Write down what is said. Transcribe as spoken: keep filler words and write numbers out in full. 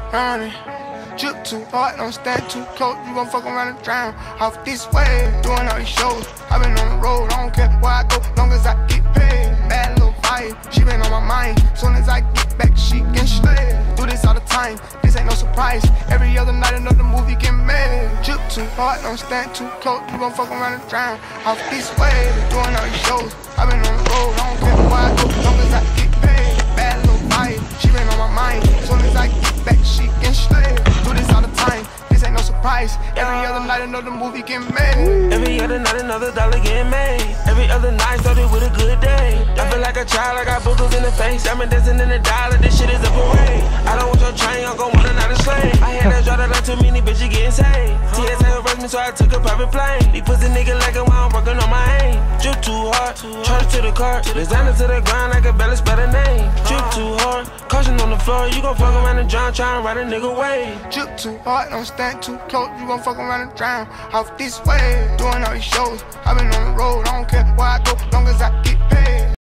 running. Drip too hard, don't stand too close, you gon' fuck around and drown. Off this way, doing all these shows. I been on the road, I don't care where I go, long as I get paid. Bad little vibe, she been on my mind. Soon as I get back, she can slay. Do this all the time, this ain't no surprise. Every other night another movie get made. Drip too hard, don't stand too close, you gon' fuck around and drown. Off this way, doing all these shows. I been on the road, I don't care where I go, long as I get paid. Bad little vibe, she been on my mind. Soon as I get back, she can slay. Do this all the time, this ain't no surprise. Every other night another movie get made. Every other night another dollar get made. Every other night started with a good day. I feel like a child, I got boogers in the face. I'm dancing in the dollar, this shit is a parade. I don't want your train, I'm gon' want another slave. I had that draw that like too many bitches getting saved. T S A arrest me, so I took a private plane. These pussy niggas like it while I'm working on my aim. Drip too hard, charge to the car. Designer to the ground, I can barely spell a name. Drip too hard, caution on the floor. You gon' fuck around and drown, try and ride a nigga way. Drip too hard, don't stand too close, you gon' fuck around and drown. Off this way, doing all these shows. I been on the road,